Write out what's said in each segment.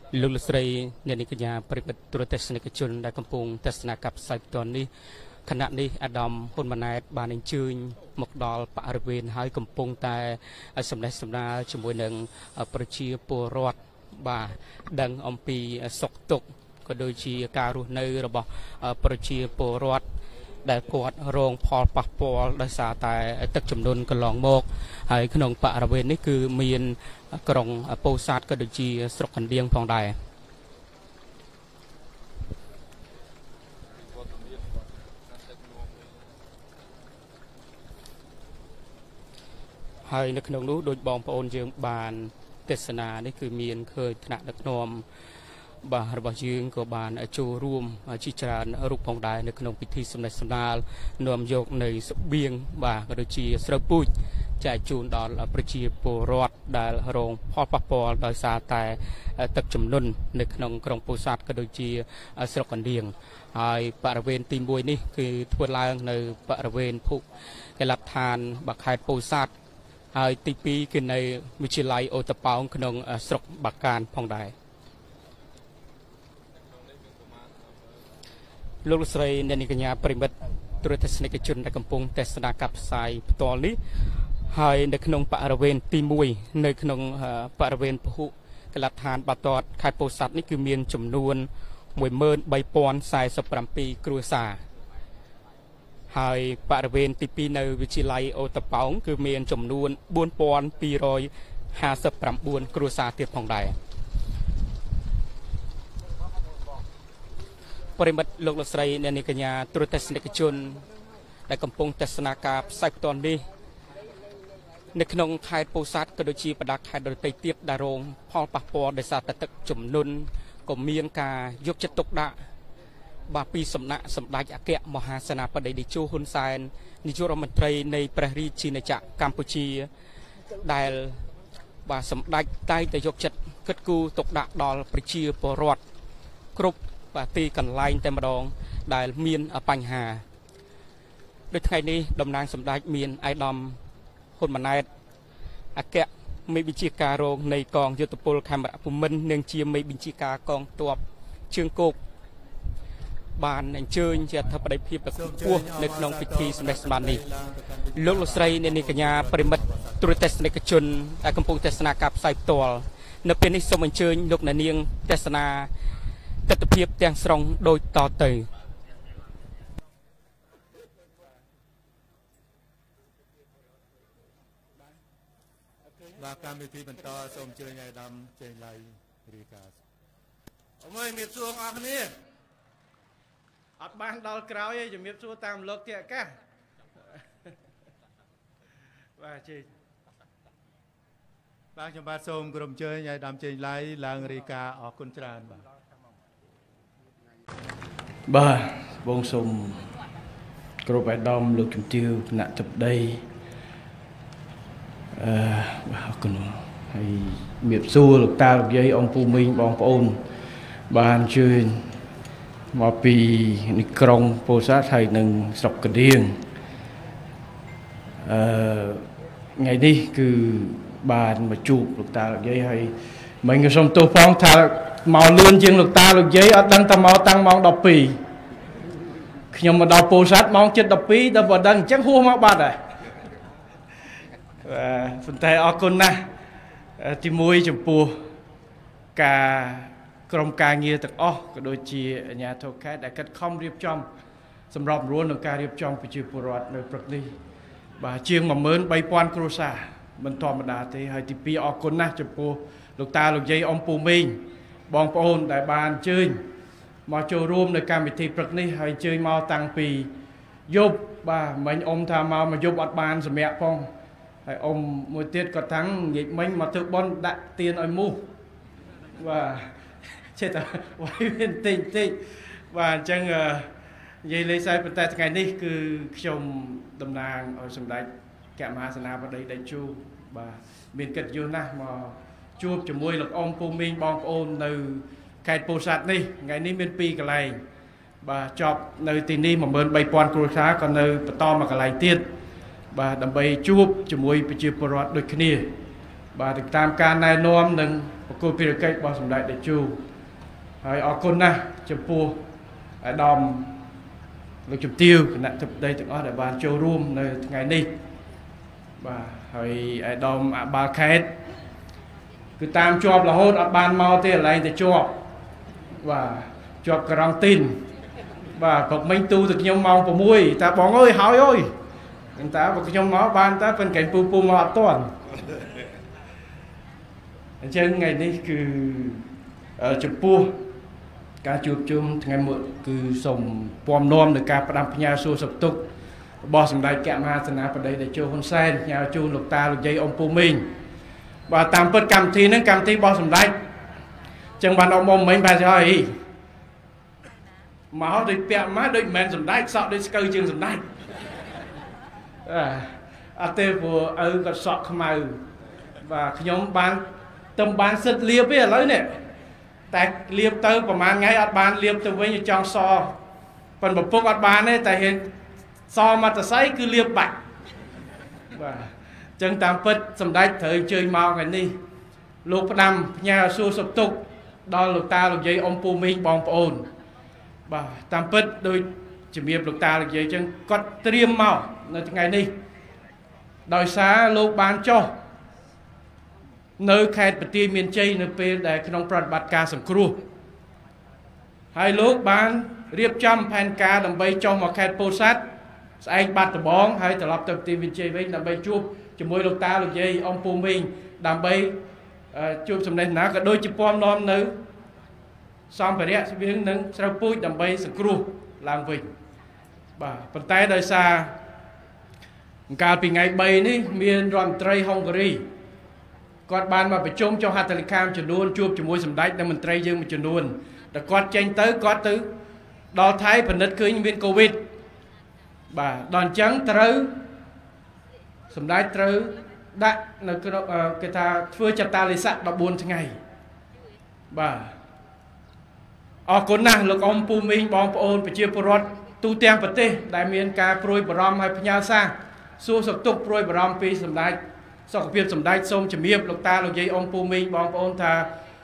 លោកស្រីអ្នកនាងកញ្ញាប្រិមិត្តទូរទស្សនិកជនដែលកំពុងទស្សនាការផ្សាយផ្ទាល់នេះខណៈនេះអាដាមហ៊ុនម៉ាណែតបានអញ្ជើញមកដល់បរិវេណហើយកំពុងតែសម្ដែងសម្ដាលជាមួយនឹងប្រជាពលរដ្ឋបាទដឹងអំពីសុខទុក្ខក៏ដូចជាការរស់នៅរបស់ប្រជាពលរដ្ឋដែលគាត់រងផលប៉ះពាល់ដោយសារតែទឹកជំនន់កន្លងមកហើយក្នុងបរិវេណនេះគឺមានក្រុងពោធិ៍សាត់ក៏ដូចជាស្រុកកណ្ដៀងផងដែរហើយនៅក្នុងនោះដូចបងប្អូនយើងបានទេសនានេះគឺមានឃើញថ្នាក់ដឹកនាំបាទរបស់យើងក៏បានចូលរួមជាច្រើនរូបផងដែរនៅក្នុងពិធីសម្ដែងសម្ដាលនាំយកនៅស្បៀងបាទក៏ដូចជាស្រូវពូជចែកជូនដល់ប្រជាពលរដ្ឋដែលរងផលប៉ះពាល់ដោយសារតែទឹកជំនន់នៅក្នុងក្រុងពោធិ៍សាត់ក៏ដូចជាស្រុកកណ្ដៀងហើយបរិវេណទី1នេះគឺធ្វើឡើងនៅបរិវេណភូមិកេឡដ្ឋានបាខេត្តពោធិ៍សាត់ហើយទី2គឺនៅវិទ្យាល័យអូតប៉ោងក្នុងស្រុកបាកានផងដែរលោកស្រីអ្នកនាងកញ្ញាប្រិមិត្តទូរទស្សនិកជនដែលកំពុងទស្សនាការផ្សាយផ្ទាល់នេះហើយនៅក្នុងបរិវេណទី1នៅក្នុងបរិវេណពហុកលដ្ឋានបាតតខេត្តពោធិ៍សាត់នេះគឺមានចំនួន13047គ្រួសារហើយបរិវេណទី2នៅវិទ្យាល័យអូតប៉ោងគឺមានចំនួន4259គ្រួសារទៀតផងដែរប្រិមិត្តលោកស្រីអ្នកនាងកញ្ញាទូរទស្សនិកជនដែលកំពុងទស្សនាការផ្សាយផ្ទាល់នេះនៅក្នុងខេត្តពោធិ៍សាត់ក៏ដូចជាបណ្ដាខេត្តដទៃទៀតដែលរងផលប៉ះពាល់ដោយសារតែទឹកជំនន់ក៏មានការយកចិត្តទុកដាក់បាទពីសំណាក់សម្ដេចអគ្គមហាសេនាបតីតេជោហ៊ុនសែននាយករដ្ឋមន្ត្រីនៃព្រះរាជាណាចក្រកម្ពុជាដែលបាទសម្ដេចតែងតែយកចិត្តគិតគូរទុកដាក់ដល់ប្រជាពលរដ្ឋគ្រប់បាទទីកន្លែងតែម្ដងដែលមានបញ្ហាដូចថ្ងៃនេះតំណាងសម្ដេចមានអាយដាមហ៊ុនម៉ាណែតអគ្គមេបញ្ជាការរងនៃកងយុទ្ធពលខេមរៈភូមិន្ទនិងជាមេបញ្ជាការកងទ័ពជើងគោកបានអញ្ជើញជាអធិបតីភាពខ្ពស់នៅក្នុងពិធីសម្ដែងសម្ដាលនេះលោកស្រីអ្នកនាងកញ្ញាប្រិមិត្តទូរទស្សនិកជនដែលកំពុងទស្សនាការផ្សាយផ្ទាល់នៅពេលនេះសូមអញ្ជើញលោកអ្នកនាងទស្សនាទស្សនវិជ្ជាទាំងស្រុងដូចតទៅបាទកម្មវិធីបន្តសូមអញ្ជើញអាយដាមចេញឡាយរីកាអមជំរាបសួរអស់គ្នាអត់បានដល់ក្រោយទេជំរាបសួរតាមលោកទីអាកាសបាទជិះបាទខ្ញុំបាទសូមគោរពអញ្ជើញអាយដាមចេញឡាយឡើងរីកាអរគុណច្រើនបាទបងសូមគោរពអាយដាមលោកជំទាវគណៈទឹកដីបាទអរគុណហើយជំរាបសួរលោកតាលោកយាយអង្គពូមីងបងប្អូនបានអញ្ជើញមកពីនៃក្រុងពោធិ៍សាត់ហើយនិងស្រុកកណ្ដៀងថ្ងៃនេះគឺបានមកជួបលោកតាលោកយាយហើយមិញក៏សូមទោសផងថាមកលឿនជាងលោកតាលោកយាយអត់ដឹងតែមកតាំងម៉ោង12ខ្ញុំមកដល់ពោធិ៍សាត់ម៉ោង7:12ដល់បើដឹងអញ្ចឹងហួសមកបាត់ហើយប៉ុន្តែអរគុណណាស់ទី1ចំពោះការក្រុមការងារទាំងអស់ក៏ដូចជាអាជ្ញាធរខេត្តដែលខិតខំរៀបចំសម្របសម្រួលក្នុងការរៀបចំប្រជាពលរដ្ឋនៅព្រឹកនេះបាទជាង13000គ្រួសារមិនធម្មតាទេហើយទី2អរគុណណាស់ចំពោះលោកតាលោកយាយអ៊ំពូមីងបងប្អូនដែលបានអញ្ជើញមកចូលរួមនៅកម្មវិធីព្រឹកនេះហើយអញ្ជើញមកតាំងពីយប់បាទមិញអ៊ំថាមកយប់អត់បានសម្រាប់ផងហើយអ៊ំមួយទៀតគាត់ថានិយាយមិញមកធ្វើបន់ដាក់ទៀនឲ្យមូសបាទចេះតែវាយមានតិចបាទអញ្ចឹងនិយាយលេខសើប៉ុន្តែថ្ងៃនេះគឺខ្ញុំតំណាងឲ្យសម្ដេចកមហាសេនាបតីតេជោបាទមានកិត្តិយសណាស់មកជួបជាមួយលោកអ៊ំពូមីងបងប្អូននៅខេត្តពោធិ៍សាត់នេះថ្ងៃនេះមាន2កន្លែងបាទចប់នៅទីនេះ13000គ្រួសារក៏នៅបន្តមកកន្លែងទៀតបាទដើម្បីជួបជាមួយប្រជាពលរដ្ឋដូចគ្នាបាទតាមការណែនាំនិង cô bị cái bao sầm đại để chu hay ở con na chụp pua đom lực chụp tiêu nạn chụp đây từng ở đại bàn châu room nơi ngày đi và hay đom ba khét cứ tam chọp là hốt ở bàn mau thế lại để chọp và chọp cả răng tin và cọc minh tu được nhau màu của mui ta bóng ơi hỏi ơi người ta vào cái trong nó ban ta phân cảnh pu pu mọt toàn trên ngàyនេះគឺចំពោះការជួបជុំថ្ងៃមុខគឺសូមពំនាំនឹងការផ្ដាំផ្ញើសួរសុខទុក្ខរបស់សម្ដេចកមហាសេនាបតីតេជោហ៊ុនសែនផ្ញើជូនលោកតាលោកយាយអ៊ំពូមីងបាទតាមពិតកម្មវិធីហ្នឹងកម្មវិធីរបស់សម្ដេចចឹងបានអ៊ំមិញបែរទៅហើយមកដូចពាក់មកដូចមិនមែនសម្ដេចសក់ដូចស្កូវជើងសម្ដេចអត់ទេព្រោះឪគាត់សក់ខ្មៅបាទខ្ញុំបានទំបានសិតលៀបទេឥឡូវនេះតែលៀបទៅប្រហែលថ្ងៃអត់បានលៀបទៅវិញចង់សប៉ុន្តែពុកអត់បានទេតែហ៊ានសមកតសៃគឺលៀបបាច់បាទអញ្ចឹងតាមពិតសម្ដេចត្រូវអញ្ជើញមកថ្ងៃនេះលោកផ្ដាំផ្ញើសួរសុខទុក្ខដល់លោកតាលោកយាយអ៊ំពូមីងបងប្អូនបាទតាមពិតដោយជំរាបលោកតាលោកយាយអញ្ចឹងគាត់ត្រៀមមកនៅថ្ងៃនេះដោយសារលោកបានចុះនៅខេត្តបន្ទាយមានជ័យនៅពេលដែលក្នុងប្រតិបត្តិការសង្គ្រោះហើយលោកបានរៀបចំផែនការដើម្បីចុះមកខេត្តពោធិ៍សាត់ស្អែកបាត់ដំបងហើយត្រឡប់ទៅបន្ទាយមានជ័យវិញដើម្បីជួបជាមួយលោកតាលោកយាយអ៊ំពូមីងដើម្បីជួបសម្ដែងណាក៏ដូចជាពំនាំនៅសម្ភារៈស្បៀងនិងស្រូវពូជដើម្បីសង្គ្រោះឡើងវិញបាទប៉ុន្តែដោយសារកាលពីថ្ងៃ3នេះមានរដ្ឋមន្ត្រីហុងការីគាត់បានមកប្រជុំចុះហត្ថលេខាមួយចំនួនជួបជាមួយសម្ដេចនិងមន្ត្រីយើងមួយចំនួនតែគាត់ចេញទៅគាត់ទៅដល់ថៃពិនិត្យឃើញមានកូវីដបាទដល់អញ្ចឹងត្រូវសម្ដេចត្រូវដាក់នៅក្នុងគេថាធ្វើចតាលិស័ក14ថ្ងៃបាទអរគុណណាស់លោកអ៊ំពូមីងបងប្អូនប្រជាពលរដ្ឋទូទាំងប្រទេសដែលមានការព្រួយបារម្ភហើយផ្ញើសារសួរសុខទុក្ខព្រួយបារម្ភពីសម្ដេចសុខភាពសម្ដេចសូមជំរាបលោកតាលោកយាយអ៊ំពូមីងបងប្អូនថា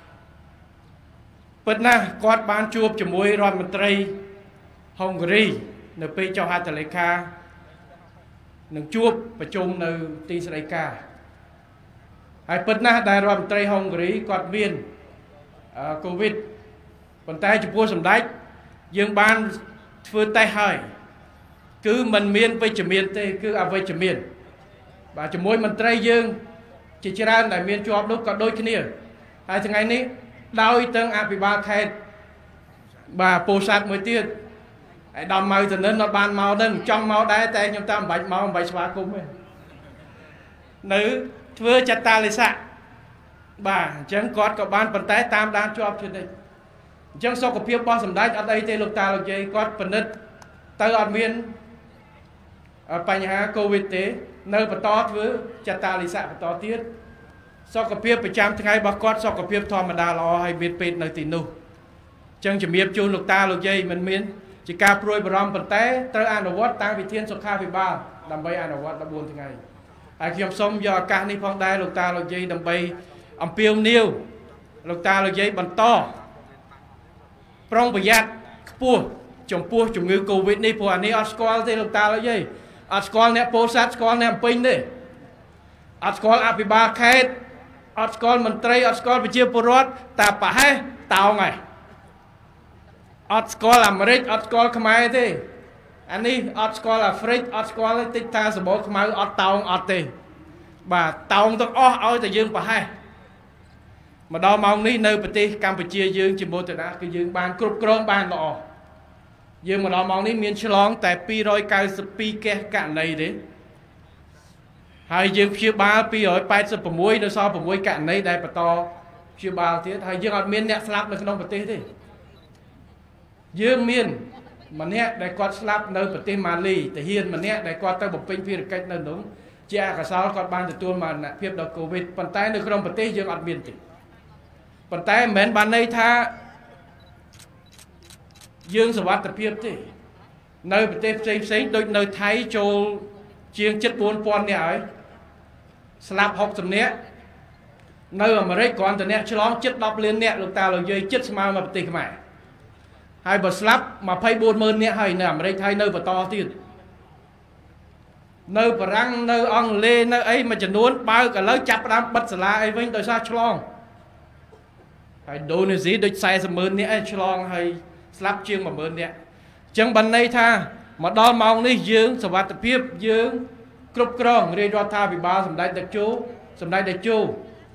ពិតណាស់គាត់បានជួបជាមួយរដ្ឋមន្ត្រីហុងការីនៅពេលចុះហត្ថលេខានឹងជួបប្រជុំនៅទីស្តីការហើយពិតណាស់ដែលរដ្ឋមន្ត្រីហុងការីគាត់មានកូវីដប៉ុន្តែចំពោះសម្ដេចយើងបានធ្វើតេស្តហើយគឺมันមានវិជ្ជមានទេគឺអវិជ្ជមានបាទជាមួយមន្ត្រីយើងជាច្រើនដែលមានជាប់នោះក៏ដូចគ្នាហើយថ្ងៃនេះដោយទាំងអភិបាលខេត្តបាទពោធិ៍សាត់មួយទៀតឯកឧត្តមម៉ៅទៅនឹងអត់បានមកនឹងចង់មកដែរតែខ្ញុំតាមមិនបាច់មកមិនបាច់ស្វាគមន៍ទេនៅធ្វើចតាលិស័កបាទអញ្ចឹងគាត់ក៏បានប៉ុន្តែតាមដានជាប់ជានិច្ចអញ្ចឹងសុខភាពរបស់សម្ដេចអត់អីទេលោកតាលោកយាយគាត់ពិនិត្យទៅអត់មានបញ្ហាកូវីដទេនៅបន្តធ្វើចតាលិស័កបន្តទៀតសុខភាពប្រចាំថ្ងៃរបស់គាត់សុខភាពធម្មតាល្អហើយមានពេទ្យនៅទីនោះអញ្ចឹងជំរាបជូនលោកតាលោកយាយមិនមានជាការព្រួយបារម្ភប៉ុន្តែត្រូវអនុវត្តតាមវិធានសុខាភិបាលដើម្បីអនុវត្ត14ថ្ងៃហើយខ្ញុំសូមយកឱកាសនេះផងដែរលោកតាលោកយាយដើម្បីអំពាវនាវលោកតាលោកយាយបន្តប្រុងប្រយ័ត្នខ្ពស់ចំពោះជំងឺកូវីដនេះព្រោះអានេះអត់ស្គាល់ទេលោកតាលោកយាយអត់ស្គាល់អ្នកពោធិ៍សាត់ស្គាល់អ្នកពេញទេអត់ស្គាល់អភិបាលខេត្តអត់ស្គាល់មន្ត្រីអត់ស្គាល់ប្រជាពលរដ្ឋតែប្រហែលតោងហើយអត់ស្គាល់អាមេរិកអត់ស្គាល់ខ្មែរទេអានេះអត់ស្គាល់អាហ្វ្រិកអត់ស្គាល់តិចថាសម្បូរខ្មៅអត់តោងអត់ទេបាទតោងទាំងអស់ឲ្យតែយើងប្រហែលមកដល់ម៉ោងនេះនៅប្រទេសកម្ពុជាយើងជាមោទនៈគឺយើងបានគ្រប់គ្រងបានល្អយើងមកដល់ម៉ោងនេះមានឆ្លងតែ292កេសករណីទេហើយយើងព្យាបាល286នៅសល់6ករណីដែលបន្តព្យាបាលទៀតហើយយើងអត់មានអ្នកស្លាប់នៅក្នុងប្រទេសទេយើងមានម្នាក់ដែលគាត់ស្លាប់នៅប្រទេសម៉ាលីទាហានម្នាក់ដែលគាត់ទៅបំពេញភារកិច្ចនៅនោះជាអកុសលគាត់បានទទួលមរណភាពដល់កូវីដប៉ុន្តែនៅក្នុងប្រទេសយើងអត់មានទេប៉ុន្តែមិនមែនបានន័យថាយើងសុវត្ថិភាពទេនៅប្រទេសផ្សេងដូចនៅថៃចូលជាង 4000 នាក់ហើយស្លាប់60នាក់ nơi ở Mỹ còn từ nè chlong chất đọc liên nè lục ta là dây chất mà tì mẹ hai bờ slap mà phay buồn mơn nè hay nè Mỹ hay nơi bờ to tiền nơi bờ răng nơi ông lê nơi ấy mà chỉ nuốt bao cả lớn chặt đám bật sả ấy với tôi sao chlong hay đồ này gì được sai sầm mơn nè chlong hay slap chương mà mơn nè chẳng bần này tha mà đo mong đi dương sờ vạt tập hiệp dương cướp krong rê đo tha bị bao sầm đai đặc chú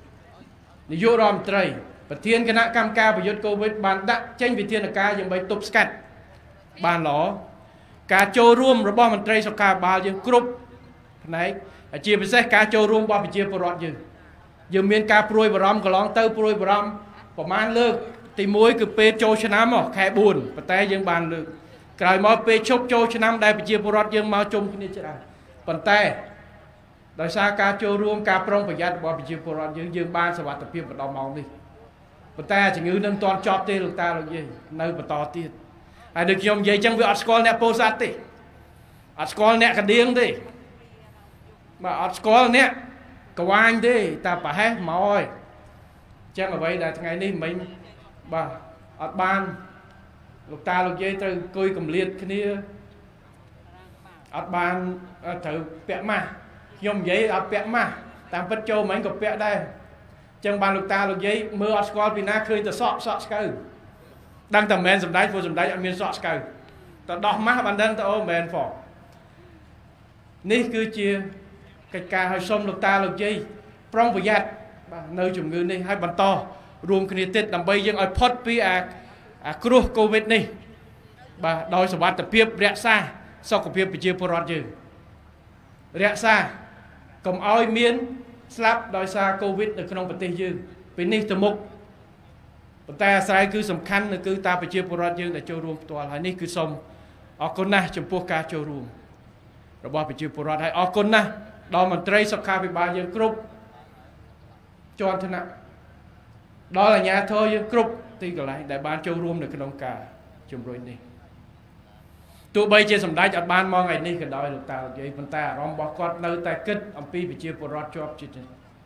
để vô ròm trời và thiên cái nã cam ca và yết covid bàn đã tranh vì thiên là ca dùng bấy tục scat bàn ló cá trâu ruộng rồi bao mình trời sau ca bao dương cướp này chia với xe cá trâu ruộng bao bị chia vào dương miền ca proi vào ròm cái lon tơ proi vào ròm và man lơ thì muối cứ pe trâu cho nám mà khai buồn và tay dương bàn lơ cài mò pe chốc trâu cho nám đây bị chia vào dương mau chung cái này chứ à bàn tayដោយសារការចូលរួមការប្រុងប្រយ័ត្នរបស់ប្រជាពលរដ្ឋយើងបានសុវត្ថិភាពម្ដងមកនេះប៉ុន្តែជំងឺនឹងមិនទាន់ចប់ទេលោកតាលោកយាយនៅបន្តទៀតហើយដូចខ្ញុំនិយាយចឹងវាអត់ស្គាល់អ្នកពោធិ៍សាត់ទេអត់ស្គាល់អ្នកកណ្ដៀងទេបាទអត់ស្គាល់អ្នកកវាញទេតែប្រហែសមកហើយចឹងអ្វីដែលថ្ងៃនេះមិញបាទអត់បានលោកតាលោកយាយត្រូវអង្គុយកម្លៀតគ្នាអត់បានត្រូវពាក់ម៉ាស់ខ្ញុំនិយាយអត់ពាក់ម៉ាស់តាមពិតចូលមិញក៏ពាក់ដែរចឹងបានលោកតាលោកយាយមើលអត់ស្គាល់ពីណាឃើញតែសក់ស្កើដឹងតែមិនសម្ដែងព្រោះសម្ដែងអត់មានសក់ស្កើតែដោះម៉ាស់បានដឹងទៅអូមិនផងនេះគឺជាកិច្ចការឲ្យសុំលោកតាលោកយាយប្រុងប្រយ័ត្នបាទនៅជំងឺនេះឲ្យបន្តរួមគ្នាទៀតដើម្បីយើងឲ្យផុតពីអាគ្រោះកូវីដនេះបាទដោយសុវត្ថិភាពរក្សាសុខភាពប្រជាពលរដ្ឋយើងរក្សាកុំឲ្យមានស្លាប់ដោយសារកូវីដនៅក្នុងប្រទេសយើងពីនេះទៅមុខប៉ុន្តែអាស្រ័យគឺសំខាន់នៅគឺតាប្រជាពលរដ្ឋយើងដែលចូលរួមផ្ទាល់ហើយនេះគឺសូមអរគុណណាស់ចំពោះការចូលរួមរបស់ប្រជាពលរដ្ឋហើយអរគុណណាស់ដល់មន្ត្រីសុខាភិបាលយើងគ្រប់ជាន់ថ្នាក់ដល់អាជ្ញាធរយើងគ្រប់ទីកន្លែងដែលបានចូលរួមនៅក្នុងការជំរុញនេះទោះបីជាសម្ដេចអត់បានមកថ្ងៃនេះក៏ដោយលោកតាលោកយាយប៉ុន្តែអារម្មណ៍របស់គាត់នៅតែគិតអំពីប្រជាពលរដ្ឋជាប់ចិត្ត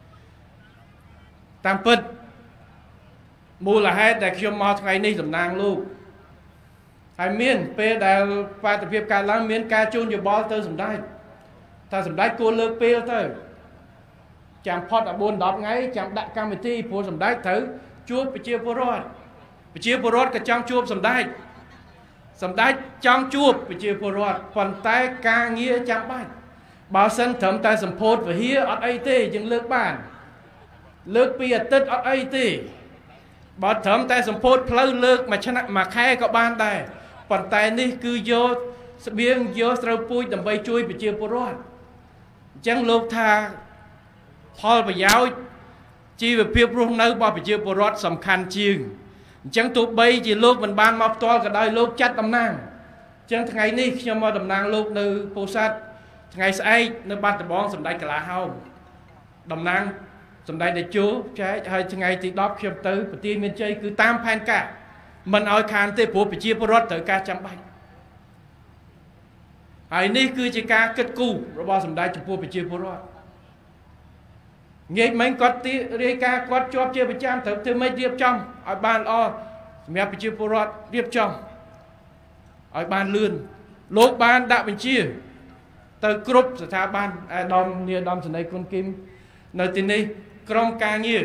តាមពិតមូលហេតុដែលខ្ញុំមកថ្ងៃនេះតំណាងលោកហើយមានពេលដែលបាតុភិបកើតឡើងមានការជូនយោបល់ទៅសម្ដេចថាសម្ដេចគួរលើកពេលទៅចាំផុត4-10ថ្ងៃចាំដាក់កម្មវិធីព្រោះសម្ដេចត្រូវជួបប្រជាពលរដ្ឋក៏ចង់ជួបសម្ដេចចង់ជួបប្រជាពលរដ្ឋប៉ុន្តែការងារចាំបាច់បើសិនត្រឹមតែសម្ពោធវិហារអត់អីទេយើងលើកបានលើកពីអាទិត្យអត់អីទេបើត្រឹមតែសម្ពោធផ្លូវលើកមួយខែក៏បានដែរប៉ុន្តែនេះគឺយកស្បៀងយកស្រូវពូជដើម្បីជួយប្រជាពលរដ្ឋអញ្ចឹងលោកថាផលប្រយោជន៍ជីវភាពរស់នៅរបស់ប្រជាពលរដ្ឋសំខាន់ជាងអញ្ចឹងទោះបីជាលោកមិនបានមកផ្ទាល់ក៏ដោយលោកចាត់តំណាងអញ្ចឹងថ្ងៃនេះខ្ញុំមកតំណាងលោកនៅពោធិ៍សាត់ថ្ងៃស្អែកនៅបាត់ដំបងសម្ដេចកន្លះហោមតំណាងសម្ដេចតេជោចែកហើយថ្ងៃទី10ខ្ញុំទៅប្រទានមានជ័យគឺតាមផែនការមិនឲ្យខានទេព្រោះប្រជាពលរដ្ឋត្រូវការចាំបាច់ហើយនេះគឺជាការគិតគូររបស់សម្ដេចចំពោះប្រជាពលរដ្ឋងាយមិនគាត់រាយការណ៍គាត់ជាប់ជាប្រចាំត្រូវធ្វើម៉េចរៀបចំឲ្យបានល្អសម្រាប់ប្រជាពលរដ្ឋរៀបចំឲ្យបានលឿនលោកបានដាក់បញ្ជាទៅគ្រប់ស្ថាប័នអាដាមនាយឧត្តមសេនីយ៍គុណគីមនៅទីនេះក្រុមការងារ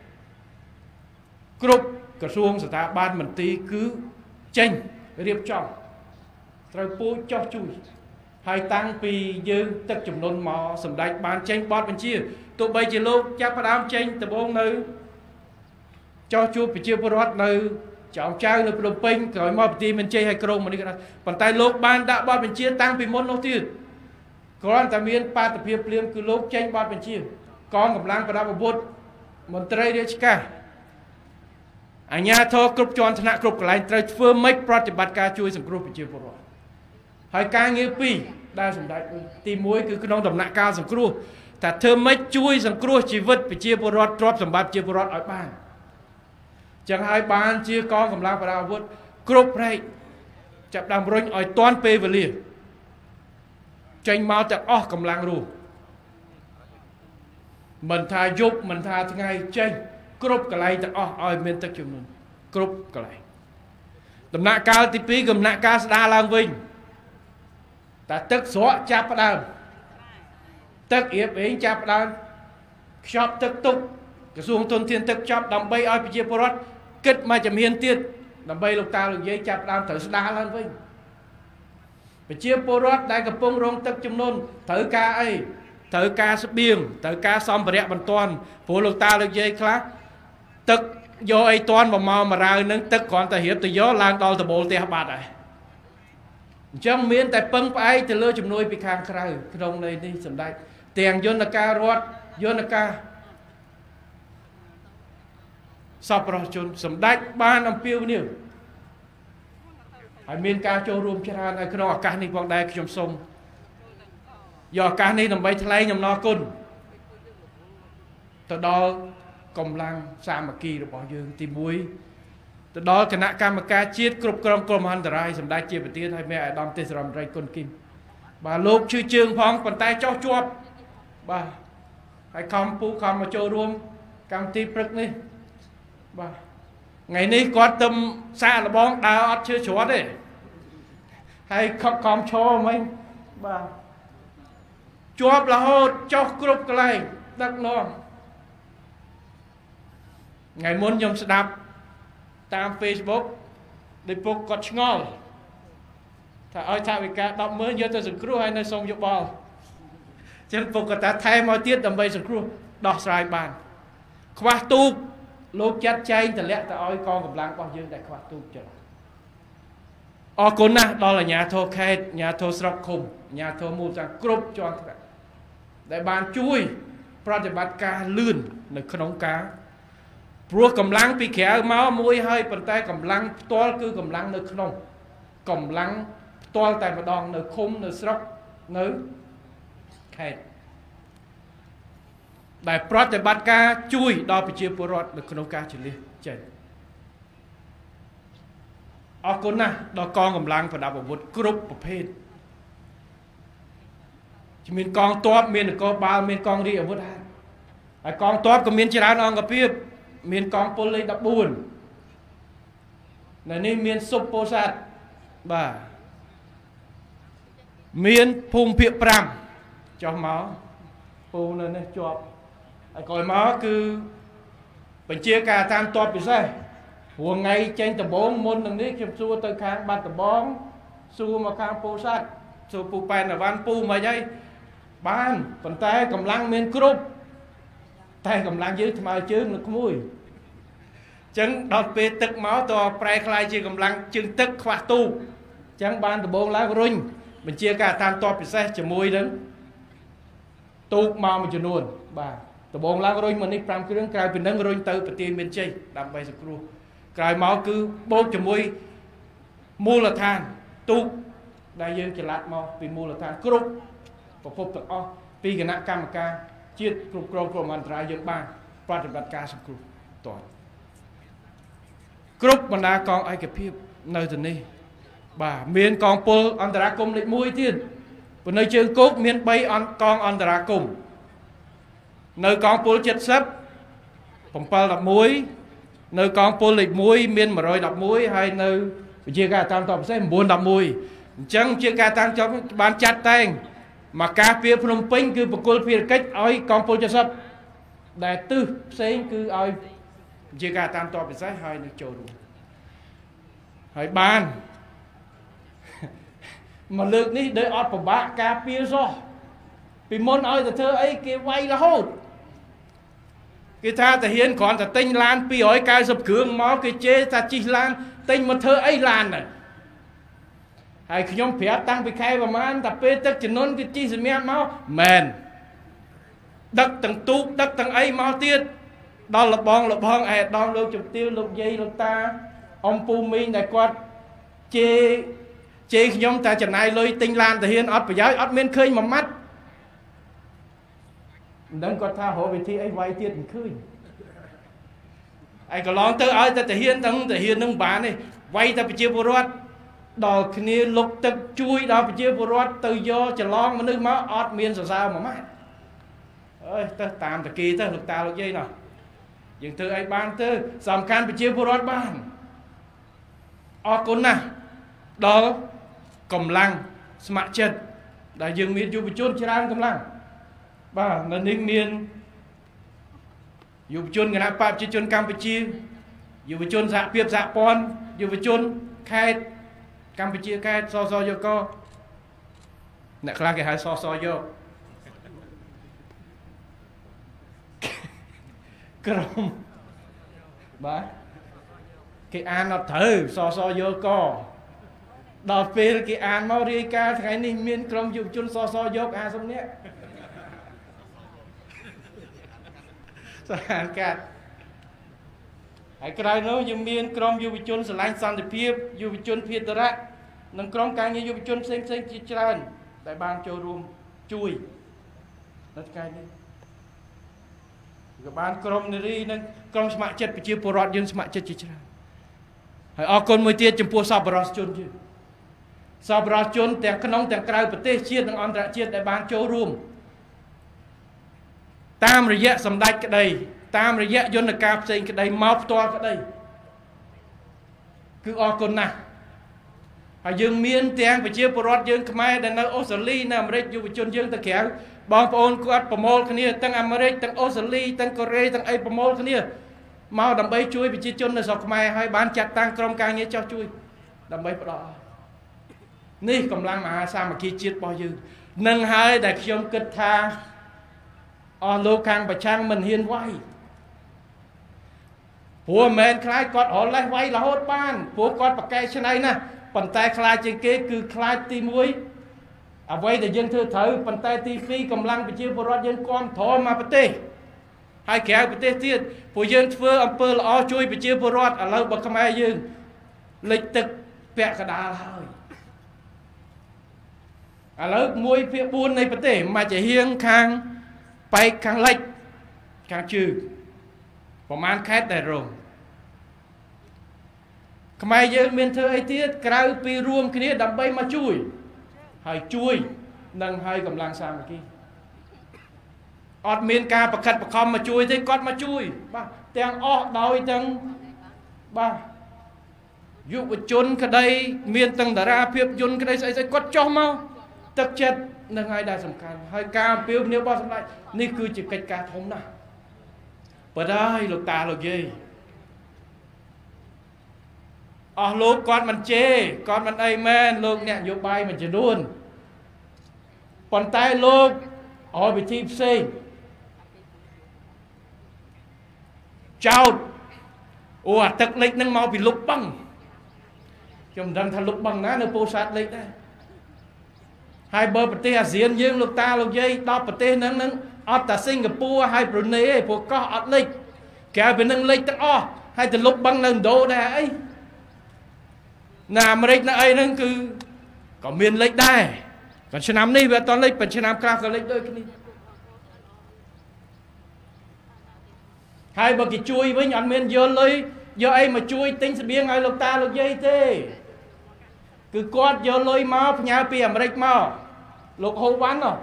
គ្រប់ក្រសួងស្ថាប័នមន្ទីរគឺចេញរៀបចំត្រូវពូជចោះជួយហើយតាំងពីយើងទឹកចំនួនមកសម្ដេចបានចេញបទបញ្ជាទោះបីជាលោកចាប់ផ្ដើមចេញដំបូងនៅចោះជួបប្រជាពលរដ្ឋនៅចောင်းចៅនៅភ្នំពេញក្រោយមកប្រទីមានជ័យឲ្យក្រុងនេះក៏ដែរប៉ុន្តែលោកបានដាក់បទបញ្ជាតាំងពីមុននោះទៀតគ្រាន់តែមានបាតុភិបភ្លាមគឺលោកចេញបទបញ្ជាកងកម្លាំងប្រដាប់អាវុធមន្ត្រីរាជការអាជ្ញាធរគ្រប់ជាន់ថ្នាក់គ្រប់កន្លែងត្រូវធ្វើម៉េចប្រតិបត្តិការជួយសង្គ្រោះប្រជាពលរដ្ឋហើយការងារ2ដែលសម្ដេចទី1គឺក្នុងដំណាក់កាលសង្គ្រោះតែធ្វើម៉េចជួយសង្គ្រោះជីវិតប្រជាពលរដ្ឋទ្រព្យសម្បត្តិប្រជាពលរដ្ឋឲ្យបានចឹងហើយបានជាកងកម្លាំងប្រដាប់អាវុធគ្រប់ផ្នែកចាប់ដើមរុញឲ្យទាន់ពេលវេលាចេញមកទាំងអស់កម្លាំងរួម mình tha dục mình tha ngày tranh cướp cái này ta oi miền tây chùm luôn cướp cái này tầm nã cao tí pí cầm nã cao đa lang vinh ta tức xóa chạp bắt đầu tức yếp ấy chạp bắt đầu shop tức tục cái xuồng tôn thiên tức shop đầm bay oi bây giờ porot kết mà chấm hiền tiết đầm bay lục ta lục dây chạp bắt đầu thử đa lang vinh bây giờ porot đại cái pông rong tức chùm luôn thử ca ấy thử ca sắp biếng thử ca xong bật bật toàn phố lục ta lục dây khác tức do ấy toàn mà màu mà ra nâng tức còn ta hiệp từ gió lang đo từ bộ tè bạt này trong miền tại pâng phải từ lơ chùm nuôi bị khang khai trong này đi sầm đại tiền vô là ca rót vô là ca sập rồi chôn sầm đại ba năm phiêu nhiều hay miền ca châu rùm chả ra này cái đó ca này quang đại trong sông do ca này nằm bay thay nhầm no côn từ đó công lang sa mà kỳ rồi bỏ dương tìm muối từ đó cái nã cam ca chiết cướp crom hành trai sầm đại chia bát tiên hay mẹ đom tê sầm ray côn kim bà lốp chư chương phong bàn tay cho chuột bà hay không pu không mà châu rùm cam ti prực ní bà ngày nay có tâm xa là bóng đào ắt chưa chuột đấy hay không cho mấy bà chuột là hốt cho cướp cái này đắc nó ngày muốn nhom sẽ đạp tam Facebook để phục có ngon thà ơi thà vì cả đọc mới nhớ tới sự cứu hay nơi sông dục bò chân phục có ta thay mọi tiết đầm bay sự cứu đọc sai bàn khoa tu lúc chết chay thì lẽ ta ơi con gặp lăng bao nhiêu đại khoa tu chờ ở côn na đó là nhà thô khai nhà thô sọc khum nhà thô mua ra group cho đại bàn chui project ca lươn nơi khung cáព្រោះកម្លាំងពីក្រៅមកមួយហើយប៉ុន្តែកម្លាំងផ្ទាល់គឺកម្លាំងនៅក្នុងកម្លាំងផ្ទាល់តែម្ដងនៅឃុំនៅស្រុកនៅខេត្តដែលប្រតិបត្តិការជួយដល់ប្រជាពលរដ្ឋនៅក្នុងការជលិះចេញអរគុណណាស់ដល់កងកម្លាំងប្រដាប់អាវុធគ្រប់ប្រភេទមានកងទ័ពមាននគរបាលមានកងរាជអាវុធហើយកងទ័ពក៏មានច្រើនអង្គភាពមានកងពលលេខ14នៅនេះមានសុបពោធិ៍សាត់បាទមានភូមិភាគ5ចុះមកពូនៅនេះជាប់ហើយក្រោយមកគឺបញ្ជាការតាមតបពិសេសព្រោះថ្ងៃចេញដំបងមុននឹងនេះខ្ញុំសួរទៅខាងបាត់ដំបងសួរមកខាងពោធិ៍សាត់សួរពូប៉ែនអវ៉ាន់ពូមិនអីបានប៉ុន្តែកម្លាំងមានគ្រប់តែកម្លាំងយើងថ្មើរជើងនៅក្មួយចឹងដល់ពេលទឹកមកតប្រែคล้ายជាកម្លាំងជើងទឹកខ្វះទូកចឹងបានដំបងឡើងរុញបញ្ជាការតាមតបពិសេសជាមួយនឹងទូកមកមួយចំនួនបាទដំបងឡើងរុញមកនេះ5គ្រឿងក្រៅពីនឹងរុញទៅប្រទានមានជ័យដើម្បីសង្គ្រោះក្រោយមកគឺបូកជាមួយមូលដ្ឋានទូកដែលយើងចល័តមកពីមូលដ្ឋានគ្រប់ប្រភពទាំងអស់ពីគណៈកម្មការជាតិគ្រប់គ្រងគ្រោះមហន្តរាយយើងបានប្រតិបត្តិការសង្គ្រោះតើគ្រប់បណ្ដាកងឯកភាពនៅទីនេះបាទមានកងពលអន្តរាគមលេខ1ទៀតប៉ុន្តែជើងគោកមាន3កងអន្តរាគមនៅកងពល70 711នៅកងពលលេខ1មាន111ហើយនៅវិជាការតាមតបពិសេស911អញ្ចឹងជាការតាមចប់បានចាត់តែងមកការពារភ្នំពេញគឺបកគលភារកិច្ចឲ្យកងពល70ដែលទិសផ្សេងគឺឲ្យជាការតាមតបពិសេសហើយនឹងចូលរួមហើយបានមកលើកនេះដោយអត់ពិបាកការពារសោះពីមុនឲ្យទៅធ្វើអីគេវាយរហូតគេថាតាហ៊ានគ្រាន់តែទិញឡាន290គ្រឿងមកគេជេរថាជិះឡានទិញមកធ្វើអីឡានហ្នឹងហើយខ្ញុំប្រាប់តាំងពីខែប្រហែលតែពេលទឹកជំនន់គេជិះសម្រាប់មកមែនដឹកទាំងទូកដឹកទាំងអីមកទៀតដល់លបងឯដងលោកជំទាវលោកយាយលោកតាអំពូមីងដែលគាត់ជេរខ្ញុំតែចំណាយលុយទិញឡានតាហ៊ានអត់ប្រយោជន៍អត់មានឃើញមួយម៉ាត់មិនដឹងគាត់ថារកវិធីអីវាយទៀតមិនឃើញហើយកន្លងទៅឲ្យតែតាហ៊ាននឹងបានទេវាយតែប្រជាពលរដ្ឋដល់គ្នាលុកទឹកជួយដល់ប្រជាពលរដ្ឋទៅយកច្រឡងមនុស្សមកអត់មានសរសើរមួយម៉ាត់ ơi tới tam tờ kỳ tới lục ta lục dây nào dừng từ ai ban tới sầm can bị chia vô ban ở côn nè đó cầm lăng smart chân đại dương miền du bị chôn chán cầm lăng bà là ninh miền du bị chôn người nào phạm chỉ chôn Campuchia du bị chôn dạ piệp dạ pon du bị chôn khai Campuchia khai so vô co nè khla cái hai so vô crom bà cái an nó thử so vô co đợt về cái an mau đi ca ngày nay miền crom dùng chun so vô à xong nhé sao cả hãy cái nó dùng miền crom dùng chun sờ lanh san thì dùng chun phiệt ra nâng crom càng như dùng chun xanh chỉ tràn đại ban châu rùm chui đất cái này các bạn crom này đi nâng crom smart chết bị chia porot dân smart chết chỉ tràn hãy ở con mới tiết chấm pua sập bờ chun chứ sập bờ chunแต่ขนมแต่กลายประเทศเชียดทั้งอันตรเชียดได้บ้านโจรวมตามระยะสำดักก็ได้ตามระยะยนต์การเซ็งก็ได้มอบตัวก็ได้คือออกคนน่ะหายังเมียนแตงไปเชียร์ปรอดยังขมายแต่ในออสเตรเลียในอเมริกอยู่ไปจนยังตะแขวบางปอนก็อัดประมอลคนนี้ตั้งอเมริกตั้งออสเตรเลียตั้งเกาหลีตั้งไอประมอลคนนี้มาดำใบช่วยไปเชียร์จนในสอกขมายให้บ้านจัดตั้งกรมการเงี้ยเจ้าช่วยดำใบปลอดนี่กำลังมาสร้างมาคีจิตปอยืนนั่งหายแต่ขยมกึศทาอโลคังประชังมันเฮียนไว้ผัวแมนคล้ายกอดหอไล่ไว้ละโหดบ้านผัวกอดปากแกชนัยนะปันแต่คลายเจงเกคือคลายตีมวยเอาไว้แต่ยังเธอถือปันแต่ตีฟรีกำลังไปเชื่อพรอดยังก้อมถอมาประเทศให้แขกประเทศที่ผู้ยังเฟื่ออำเภอละอ้อช่วยไปเชื่อพรอดเราบักขมายยังเล็กตึกแปะกระดาษเลยแล้วมวยเพียบุญในประเทศมาจะเฮียงคางไปคางเล็กคางจืดประมาณแค่แต่โรงขมายยังเมียนเธอไอเทียกลายปีรวมคืนนี้ดำใบมาช่วยให้ช่วยนั่งให้กำลังสร้างเมื่อกี้อดเมียนกาประคัดประคอมมาช่วยที่ก๊อดมาช่วยบ้าแตงออกดอยจังบ้ายุบจนก็ได้เมียนตั้งดาราเพียบยนก็ได้ใส่ก๊อดจ่อมาตักเจ็ดนั่งให้ได้สำคัญให้การเปลี่ยนเนื้อบ้าสำคัญนี่คือจิตกิจการทงนะเปิดได้หลุดตาหลุดเย่ลูกก้อนมันเจก้อนมันไอแมนลูกเนี่ยโยบายมันจะดุนปนใต้ลูกไปทีมซีเจ้าตึกเล็กนั่งเมาไปลุกบังจำดังทะลุบังนะในโพสัตเล็กได้ให้เบอร์ประเทศอาเซียนยืมลูกตาลูกยัยต่อประเทศนั้นอัตตาสิงคโปร์ให้บรูเน่พวกก็อัดเล็กแกเป็นนั่งเล็กตั้งให้ทะลุบังนั่งโดได้นาอเมริกนั่นไอ้นั่นคือก็เมียนเล็กได้ก่อนชนะนี่เวลาตอนเล็กเป็นชนะกลางก็เล็กด้วยกันนี่ให้บอกกี่ช่วยvới nhận miền giờเลยgiờ ai màช่วยtính sẽ biến ai lục ta lục dây thế cứ quát giờเลยmáu nhà piอเมริกmáuลกโฮวันเนาะ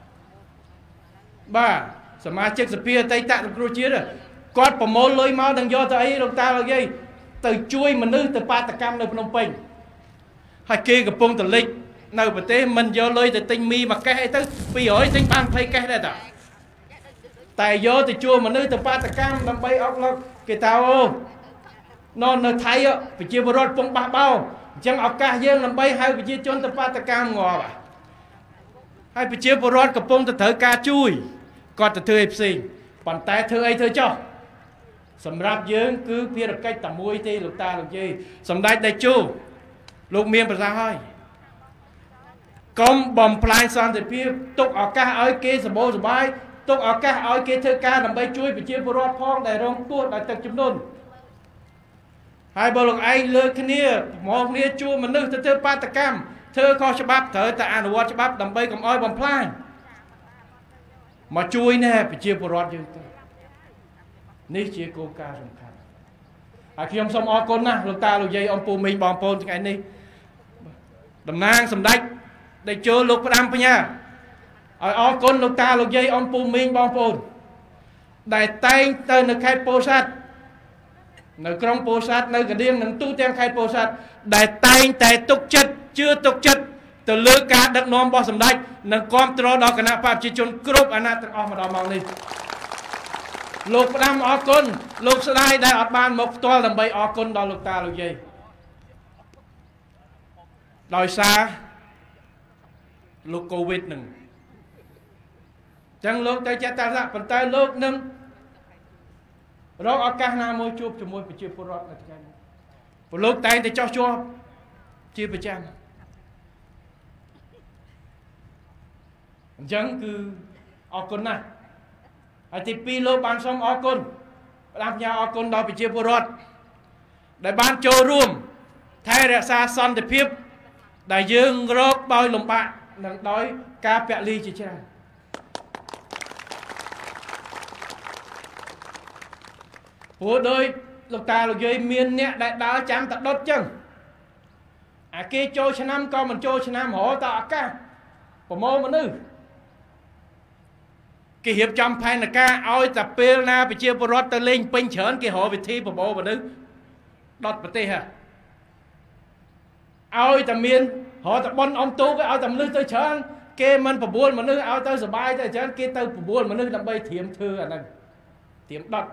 บ้าสมาชิกสเปียไตตะครูเชียร์กอดประโมลเลยมาดังยอตัวไอ้ลงตาเราไงtừช่วยมันนึกtừปาตกรรมในพนมเปญให้เกย์กับปงตะลิกในประเทศมันยอเลยแต่ติงมีมาแก้ให้ตั้งปีหอยติงบางเพลแก้ได้แต่ยอแต่ช่วยมันนึกtừปาตกรรมนำไปออกแล้วเกตาว นในไทยไปเจียวรถปงปะเบาจังเอากาเยื่อลำใบให้ไปเจียวจนตะปาตะกางงอให้ไปเจียวรถกับปงตะเถอกาจุยก็ตะเถยสิปั่นแต่เธอไอเธอเจ้าสำหรับเยื่อคือเพียรใกล้ตะมวยที่ลูกตาลูกยีสำได้ได้จูลูกเมียนภาษาให้กรมบ่มพลายสันติเพียบตกเอากาเอาเกสโบสบายตกเอากาเอาเกเธอกาลำใบจุยไปเจียวรถพ้องได้รองตัวได้ตักจุดนุ่นให้บริษัทไอเลือกนี้มองนี้จูมันนึกเธอปาตกรรมเธอข้อฉบับเธอแต่อ่านวัดฉบับดำไปกับอ้อยบอมพลายมาช่วยแน่ไปเชียร์ปรอดยืนนี่เชียร์โกกาสำคัญอาคิยมสมอคนนะลูกตาลูกใหญ่อมปูมีบอมโปนยังไงนี่ดำนางสำได้ได้เจอลูกพระดำพญา ở con lục ta lục dây ông Pù Minh bong phồn đại tay tới nơi khai bồ sát nơi trong bồ sát nơi cái điên nâng tu tem khai bồ sát đại tay tại tục chất chưa tục chất từ lứa cá đất nôm bò sầm đạch nâng con trò đó cái nạp pháp chỉ chôn cướp anh ta ở mà đào màu này lục đam ở con lục sẽ đây đại ở ban một toa làm bay ở con đó lục ta lục dây đòi xa lục Covid nâng chẳng lúc tới chết ta ra phần tay lúc nâng rồi ở các nam môi chụp cho môi phải chụp rót là cái một lúc tay thì cho chia phải chăng chẳng cứ ở con này thì pi lô ban xong ở con làm nhà ở con đó phải chia rót để ban choរួមthay ra xa son để phiếp đại dương rốt bao lồng bạc nâng đói cá bẹ ly chỉ chăng của đôi lục ta lục dây miên nè đại đá chạm tận đốt chân kia trôi cho năm con mình trôi cho năm hổ ta ca của mô mà nữ cái hiệp trăm phai là ca ôi tập pê na bị chia bột tơ linh pin chởn cái hổ bị thi của bố mà nữ đốt bật tê hả ôi tập miên họ tập bon ông tu cái ôi tập nữ tới chởn kia mình phải buồn mà nữ ôi tới sờ bay tới chởn kia tới phải buồn mà nữ làm bay thiểm thư à nè thiểm đốt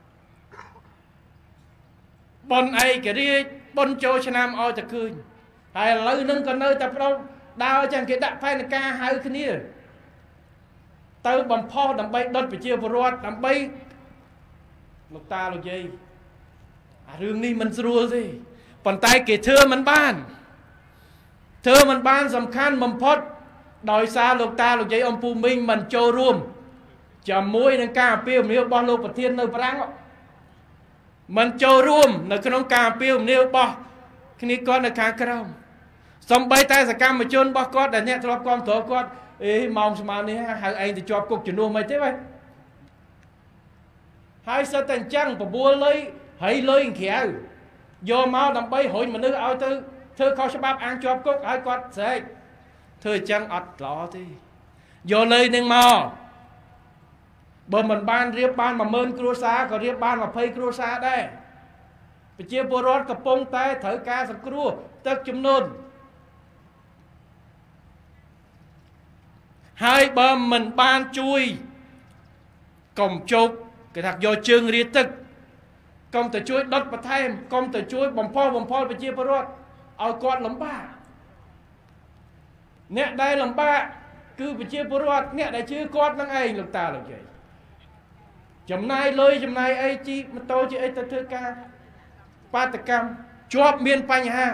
bọn ấy cái đi bọn cho nam oi ta cười hay là lấy nâng còn nơi tập đâu đau chẳng cái đạp phai là ca hai cái này tới bằng pho đầm bay đốt phải chia vào ruột đầm bay lục ta lục gì rương ni mình rùa gì còn tay kể thưa mình ban sầm khăn mầm phốt đòi xa lục ta lục gì ông Pù Minh mình choរួមchầm muối nâng ca piêu nếu bon lục và thiên nơi prang mình choរួមnơi trong cà piêu nếu bỏ khi này con là càng cao xong bay tay sẽ cam mà chôn bỏ con để nhẹ cho con thở con ý mong mà này hai anh thì cho cục chuyển nuôi mày thế vậy hai sao thành trăng và bua lấy hãy lấy khéo do máu đầm bay hội mà nước ao tư thưa khó sẽ bắp ăn cho cục ai con sẽ thưa trăng ọt lọ thì do lấy nên mò bởi mình ban riêng ban mà mơn kêu xa có riêng ban mà phây kêu xa đây vì chia bố rốt cặp bông tay thở ca sẵn kêu tất chùm nôn hai bờ mình ban chui cổng chục cái thật do chương riêng tức công tử chui đốt và thêm công tử chui bầm phô vì chia bố rốt ở con lắm ba nè đây lắm ba cứ vì chia bố rốt nè đây chứ con năng anh lục ta là vậy chấm nay lơi chấm nay ấy chi mà tôi chỉ ấy thưa ca ba tờ cam chọp miên panh ha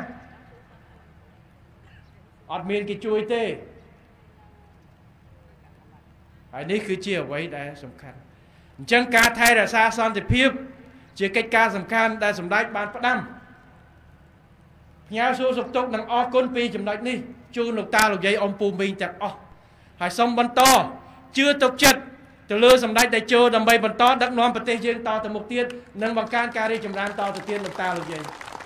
ọt miên cái chui tê ấy đấy cứ chia vậy đã sầm khăn chẳng ca thay là xa son thì phiếp chỉ cách ca sầm khăn đã sầm đáy ban phát đâm nhà số sụp tục đằng o côn pi chấm đáy đi chu lục ta lục dây ông Pù Minh chặt o hải sông bắn to chưa tục chật từ lứa sầm đáy đại châu đầm bay bắn to đất non bờ tây dương to từ một tiên nâng bằng can cari chấm ran to từ tiên lục ta lục dây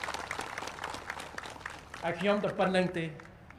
ai nhóm tập phân nâng tì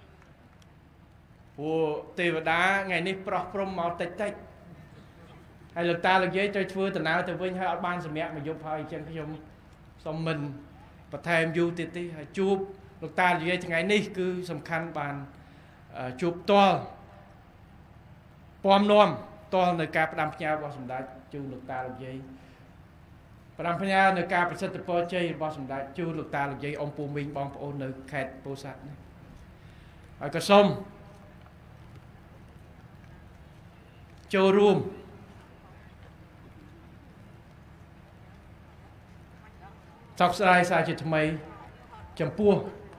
của tì và đá ngày nay prom màu tách tách hay lục ta lục dây chơi phơi từ nào từ vinh hay ở ban sầm mẹ mà giúp hai chân cái nhóm xong mình và thêm du tì tì hay chụp lục ta lục dây ngày nay cứ sầm khăn bàn chụp to pom nom to nơi ca đam nhau vào sầm đáy chu lục ta lục dây đam nhau nơi ca sật po chơi vào sầm đáy chu lục ta lục dây ông Pù Minh bong ôn nơi kẹt bồ sát ở cái sông châu ruộng sọc sai sai chỉ thay mấy chấm pua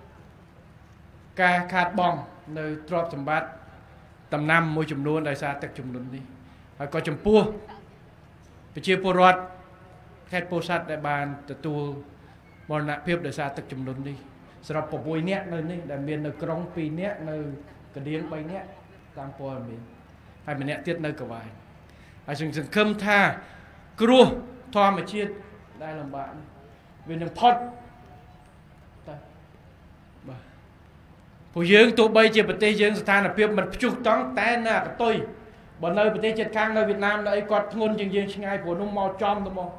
ca khát bong nơi drop chấm bát tầm năm môi chấm luôn đại sa tật chấm luôn đi có chấm puaไปchia pua rót kẹt bồ sát đại bàn từ tu mòn nạ phiếp đại sa tật chấm luôn điสำหรับผมวยเนี้ยเลยนี่แต่เมียนในกรงปีเนี้ยในกระเดียงใบเนี้ยตามปอยเมียนให้มันเนี้ยเทียดในกระวายไอ้สิ่งคำท่ากลัวทอมาเชียดได้ลำบากเวียนยังพอดពួកយើងទោះបីជាប្រទេសយើងស្ថានភាពមិនផ្ទុះតង់តែនៅកតុយបើនៅប្រទេសជិតខាងនៅវៀតណាមនៅអីគាត់ធ្ងន់ជាងយើងឆ្ងាយព្រោះនោះមកចំទៅមក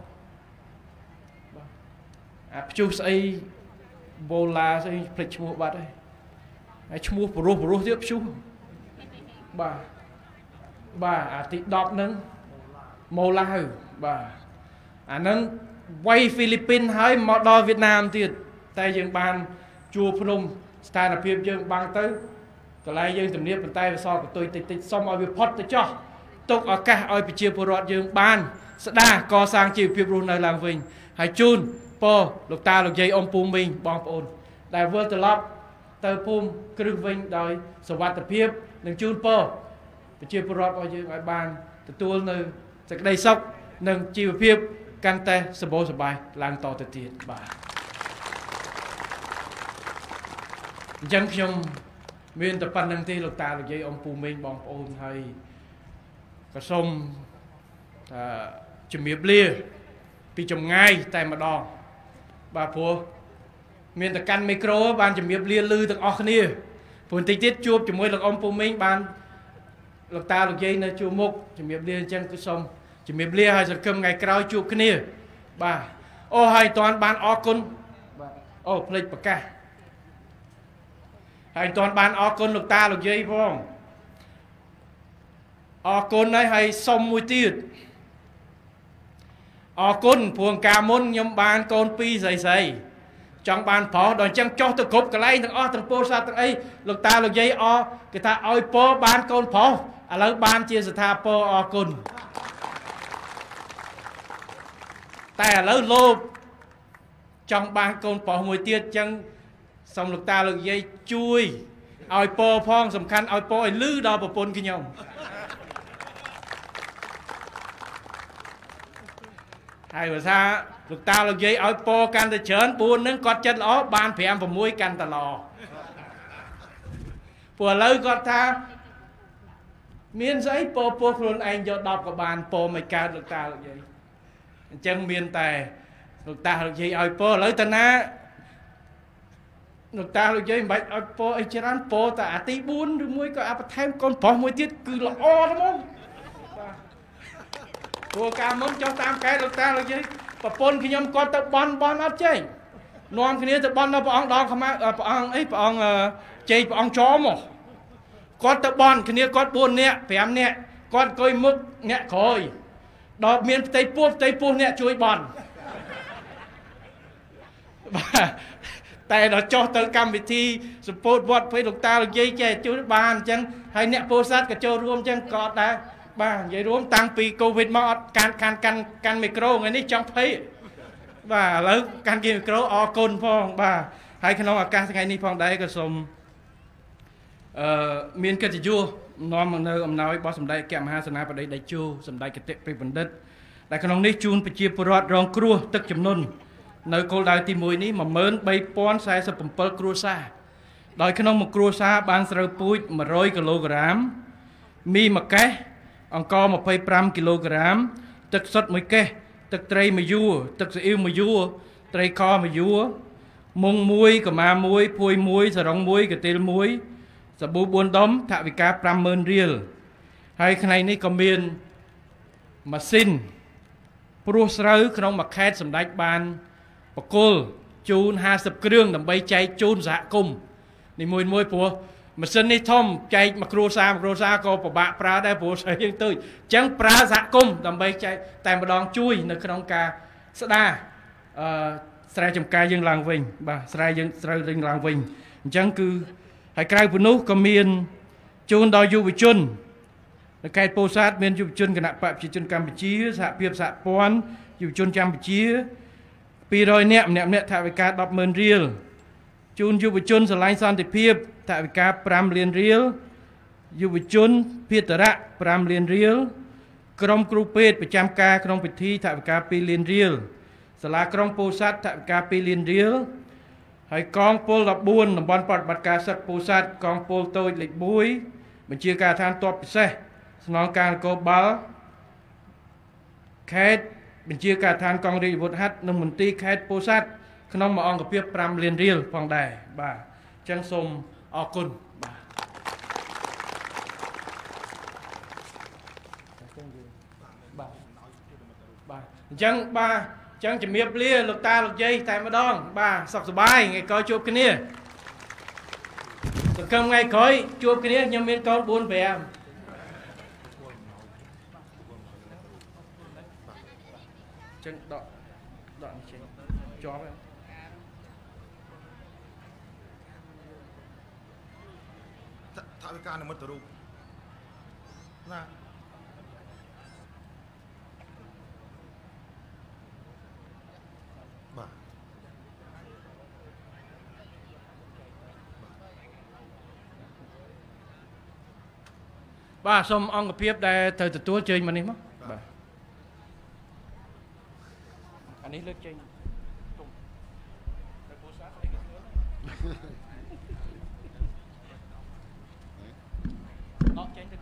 អាផ្ទុះស្អីបូឡាស្អីភ្លេចឈ្មោះបាត់ហើយឈ្មោះព្រោះទៀតផ្ទុះបាទអាទី10ហ្នឹងម៉ូឡាវបាទអាហ្នឹងវាយហ្វីលីពីនហើយមកដល់វៀតណាមទៀតតែយើងបានជួភ្នំស្ថានភាពយើងបាំងទៅកន្លែងយើងទំនាបប៉ុន្តែវាសល់កតុយតិចសុំឲ្យវាផុតទៅចោះទុកឱកាសឲ្យប្រជាពលរដ្ឋយើងបានស្ដារកសាងជីវភាពរស់នៅឡើងវិញហើយជូនពរលោកតាលោកយាយអ៊ំពូមីងបងប្អូនដែលវិលត្រឡប់ទៅភូមិគ្រឹះវិញដោយសុវត្ថិភាពនិងជូនពរប្រជាពលរដ្ឋរបស់យើងឲ្យបានទទួលនៅសេចក្តីសុខនិងជីវភាពកាន់តែសម្បូរសប្បាយឡើងតទៅទៀតបាទអញ្ចឹងខ្ញុំមានតែប៉ុណ្្នឹងទេលោកតាលោកយាយអ៊ំពូមីងបងប្អូនហើយក៏សូមជំរាបលាពីចម្ងាយតែម្ដងបាទព្រោះមានតែកាន់មីក្រូបានជំរាបលាឮទាំងអស់គ្នាព្រោះបន្តិចទៀតជួបជាមួយលោកអ៊ំពូមីងបានលោកតាលោកយាយនៅជួបមុខជំរាបលាអញ្ចឹងគឺសូមជំរាបលាហើយសង្ឃឹមថ្ងៃក្រោយជួបគ្នាបាទអូហើយតាន់បានអរគុណបាទអូភ្លេចប្រកាសហើយតាន់បានអរគុណលោកតាលោកយាយផងអរគុណហើយសុំមួយទៀតអរគុណព្រោះកាលមុនខ្ញុំបានកូន2ស្រីចង់បានប្រុសដល់អញ្ចឹងចុះទៅគ្រប់កន្លែងទាំងអស់ទាំងពោធិ៍សាត់ទាំងអីលោកតាលោកយាយគេថាឲ្យពរបានកូនប្រុសឥឡូវបានជាស្ថាពរអរគុណតែឥឡូវលោកចង់បានកូនប្រុសមួយទៀតអញ្ចឹងសូមលោកតាលោកយាយជួយឲ្យពរផងសំខាន់ឲ្យពរឲ្យលឺដល់ប្រពន្ធខ្ញុំហើយបើថាលោកតាលោកយាយឲ្យពរកាន់តែច្រើន4ហ្នឹងគាត់ចិត្តល្អបាន5 6កាន់តែល្អព្រោះឥឡូវគាត់ថាមានស្អីពរខ្លួនឯងយក10ក៏បានពរមិនកើតលោកតាលោកយាយអញ្ចឹងមានតែលោកតាលោកយាយឲ្យពរឥឡូវតាណាលោកតាលោកយាយមិនបាច់ឲ្យពរអីច្រើនពរតែអាទី4ឬមួយក៏អាបន្ថែមកូនប្រុសមួយទៀតគឺល្អហ្មងព្រោះកាលមុនចុះតាមកែលោកតាលោកយាយប្រពន្ធខ្ញុំគាត់ទៅបន់អត់ចេញនាំគ្នាទៅបន់ដល់ព្រះអង្គដល់ខ្មៅព្រះអង្គអីព្រះអង្គជ័យព្រះអង្គចោមមកគាត់ទៅបន់គ្នាគាត់4នាក់5នាក់គាត់អង្គុយមុខអ្នកក្រោយដល់មានផ្ទៃពោះអ្នកជួយបន់បាទតែដល់ចុះទៅកម្មវិធីសម្ពោធវត្តពេលលោកតាលោកយាយចេះជួយបានអញ្ចឹងហើយអ្នកពោធិ៍សាត់ក៏ចូលរួមអញ្ចឹងក៏ដែរបាទនិយាយរួមតាំងពីកូវីដមកអត់កាន់មីក្រូថ្ងៃនេះចង់ភ័យបាទឥឡូវកាន់មីក្រូអរគុណផងបាទហើយក្នុងឱកាសថ្ងៃនេះផងដែរក៏សូមមានកិត្តិយសនាំមកនៅអំណោយរបស់សម្ដេចអគ្គមហាសេនាបតីដេជោសម្ដេចគតិព្រះបណ្ឌិតដែលក្នុងនេះជូនប្រជាពលរដ្ឋរងគ្រោះទឹកជំនន់នៅគោលដៅទី1នេះ 13047 គ្រួសារដោយក្នុងមួយគ្រួសារបានស្រូវពូជ100 គីឡូក្រាមមីមួយកេសអង្ករ25 គីឡូក្រាមទឹកសុទ្ធ1កេសទឹកត្រី1យួរទឹកស៊ីអ៊ីវ1យួរត្រីខ1យួរមុង1កម្មា1ភួយ1សរង1កន្ទេល1សាប៊ូ4ដុំថវិកា 50000 រៀលហើយថ្ងៃនេះក៏មានម៉ាស៊ីនព្រោះស្រូវក្នុងមួយខេត្តសម្ដេចបានបកគលជូន50គ្រឿងដើម្បីចែកជូនសហគមន៍នីមួយព្រោះម៉ាស៊ីននេះធំចែកមួយគ្រួសារក៏ពិបាកប្រើដែរព្រោះស្រីយើងទៅអញ្ចឹងប្រើសហគមន៍ដើម្បីចែកតែម្ដងជួយនៅក្នុងការស្ដារស្រែចម្ការយើងឡើងវិញបាទស្រែយើងត្រូវរៀងឡើងវិញអញ្ចឹងគឺហើយក្រៅពីនោះក៏មានជូនដល់យុវជននៅខេត្តពោធិ៍សាត់មានយុវជនគណៈបកប្រជាជនកម្ពុជាសហភាពសហព័ន្ធយុវជនកម្ពុជា200នាក់ម្នាក់ថវិកា 100000 រៀលជូនយុវជនស្រឡាញ់សន្តិភាពថវិកា5លានរៀលយុវជនភេទរៈ5លានរៀលក្រុមគ្រូពេទ្យប្រចាំការក្នុងពិធីថវិកា2លានរៀលសាលាក្រុងពោធិ៍សាត់ថវិកា2លានរៀលហើយកងពល14តំបន់ប្រតិបត្តិការសឹកពោធិ៍សាត់កងពលតូចលេខ1បញ្ជាការដ្ឋានទ័ពពិសេសស្នងការនគរបាលខេត្តបញ្ជាការដ្ឋានកងរាជអាវុធហត្ថនិងមន្ទីរខេត្តពោធិ៍សាត់ក្នុងមួយអង្គភាព5លានរៀលផងដែរបាទអញ្ចឹងសូមอគុណបាទអញ្ចឹងបាទអញ្ចឹងជំរាបលាលោកតាលោកយាយតែម្ដងបាទសុខសប្បាយថ្ងៃក្រោយជួបគ្នាសង្ឃឹមថ្ងៃក្រោយជួបគ្នាខ្ញុំមានកូន 4 5 ចឹងដកនេះចេញជាប់ហើយថាវិការនិមិត្តរូបណាបាទសូមអង្គភាពដែលត្រូវទទួលជើញមកនេះមកបាទអានេះលើកចេញទុំតែពូសាស្អីក៏ធ្វើដកចេញទៅ